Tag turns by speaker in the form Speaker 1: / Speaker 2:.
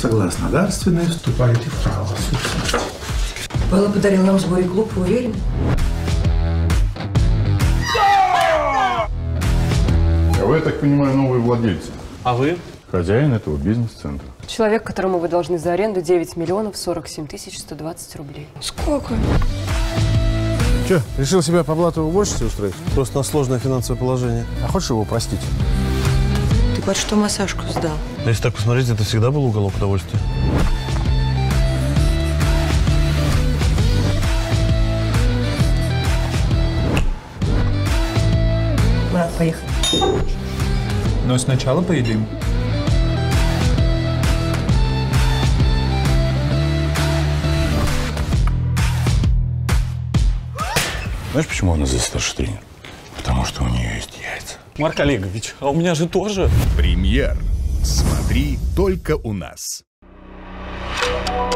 Speaker 1: согласно дарственной, вступаете в право собственности.
Speaker 2: Белла подарил нам в сборе клуб, вы уверены?
Speaker 3: Вы, я так понимаю, новые владельцы.
Speaker 4: А вы?
Speaker 3: Хозяин этого бизнес-центра.
Speaker 5: Человек, которому вы должны за аренду 9 миллионов 47 тысяч 120 рублей.
Speaker 2: Сколько?
Speaker 6: Че, решил себя по блату в уборщице устроить?
Speaker 7: Просто на сложное финансовое положение.
Speaker 6: А хочешь его простить?
Speaker 2: Ты под что массажку сдал?
Speaker 7: Но если так посмотреть, это всегда был уголок удовольствия.
Speaker 2: Марат, поехали.
Speaker 8: Но сначала поедим.
Speaker 3: Знаешь, почему она здесь старший тренер? Потому что у нее есть яйца.
Speaker 4: Марк Олегович, а у меня же тоже.
Speaker 9: Премьер. Смотри только у нас.